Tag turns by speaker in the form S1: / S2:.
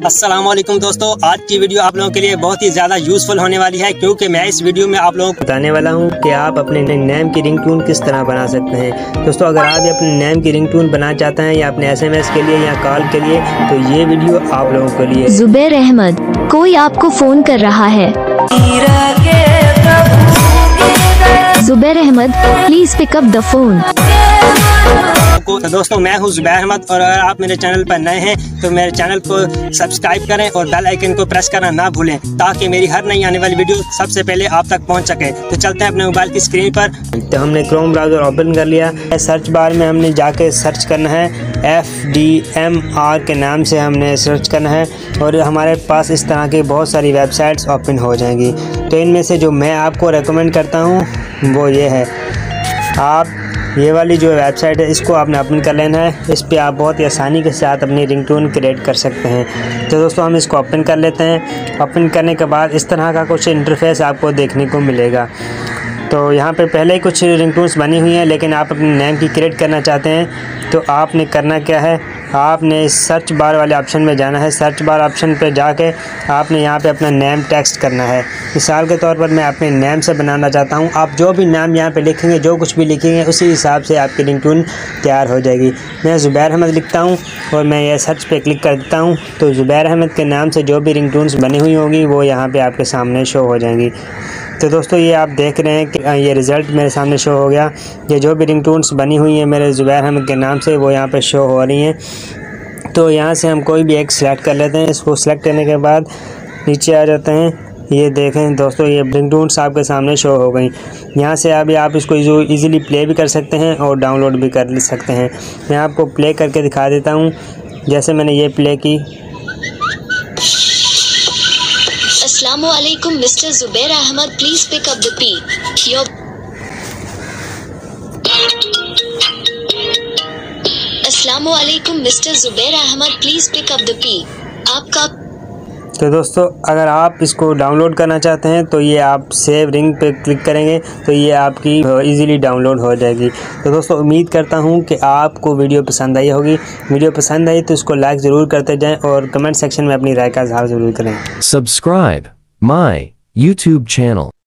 S1: अस्सलामुअलैकुम दोस्तों, आज की वीडियो आप लोगों के लिए बहुत ही ज़्यादा यूज़फुल होने वाली है क्योंकि मैं इस वीडियो में आप लोगों को बताने वाला हूं कि आप अपने नेम की रिंगटोन किस तरह बना सकते हैं। दोस्तों, अगर आप अपने नेम की रिंगटोन बनाना चाहते हैं या अपने SMS के लिए या कॉल के लिए, तो ये वीडियो आप लोगों के लिए।
S2: जुबैर अहमद, कोई आपको फोन कर रहा है। Zubair Ahmed, please pick up the phone.
S1: तो दोस्तों, मैं हूं जुबैर अहमद और अगर आप मेरे चैनल पर नए हैं तो मेरे चैनल को सब्सक्राइब करें और बेल आइकन को प्रेस करना ना भूलें ताकि मेरी हर नई आने वाली वीडियो सबसे पहले आप तक पहुंच सके। तो चलते हैं अपने मोबाइल की स्क्रीन पर। तो हमने क्रोम ब्राउज़र ओपन कर लिया। सर्च बार में हमने जाके सर्च करना है FDMR के नाम से हमने सर्च करना है और हमारे पास इस तरह की बहुत सारी वेबसाइट्स ओपन हो जाएंगी। तो इनमें से जो मैं आपको रेकमेंड करता हूँ वो ये है। आप ये वाली जो वेबसाइट है इसको आपने ओपन कर लेना है। इस पे आप बहुत ही आसानी के साथ अपनी रिंगटोन क्रिएट कर सकते हैं। तो दोस्तों, हम इसको ओपन कर लेते हैं। ओपन करने के बाद इस तरह का कुछ इंटरफेस आपको देखने को मिलेगा। तो यहाँ पे पहले ही कुछ रिंगटोन्स बनी हुई हैं, लेकिन आप अपने नेम की क्रिएट करना चाहते हैं तो आपने करना क्या है, आपने सर्च बार वाले ऑप्शन में जाना है। सर्च बार ऑप्शन पे जाके आपने यहाँ पे अपना नेम टेक्स्ट करना है। मिसाल के तौर पर मैं अपने नेम से बनाना चाहता हूँ। आप जो भी नाम यहाँ पे लिखेंगे, जो कुछ भी लिखेंगे, उसी हिसाब से आपकी रिंगटोन तैयार हो जाएगी। मैं जुबैर अहमद लिखता हूँ और मैं ये सर्च पे क्लिक कर देता हूँ तो जुबैर अहमद के नाम से जो भी रिंगटोन्स बनी हुई होंगी वो यहाँ पर आपके सामने शो हो जाएंगी। तो दोस्तों, ये आप देख रहे हैं कि ये रिज़ल्ट मेरे सामने शो हो गया। ये जो भी रिंगटोन्स बनी हुई हैं मेरे जुबैर अहमद के नाम से वो यहाँ पे शो हो रही हैं। तो यहाँ से हम कोई भी एक सिलेक्ट कर लेते हैं। इसको सिलेक्ट करने के बाद नीचे आ जाते हैं। ये देखें दोस्तों, ये रिंगटोन्स आपके सामने शो हो गई। यहाँ से अभी आप इसको ईज़िली प्ले भी कर सकते हैं और डाउनलोड भी कर सकते हैं। मैं आपको प्ले करके दिखा देता हूँ। जैसे मैंने ये प्ले की।
S2: Assalamualaikum Mr. Zubair Ahmad, please pick up the P. Your Assalamualaikum Mr. Zubair Ahmad, please pick up the P. आपका।
S1: तो दोस्तों, अगर आप इसको डाउनलोड करना चाहते हैं तो ये आप सेव रिंग पे क्लिक करेंगे तो ये आपकी इजीली डाउनलोड हो जाएगी। तो दोस्तों, उम्मीद करता हूँ कि आपको वीडियो पसंद आई होगी। वीडियो पसंद आई तो इसको लाइक ज़रूर करते जाएं और कमेंट सेक्शन में अपनी राय का इज़हार ज़रूर करें।
S3: Subscribe my YouTube channel.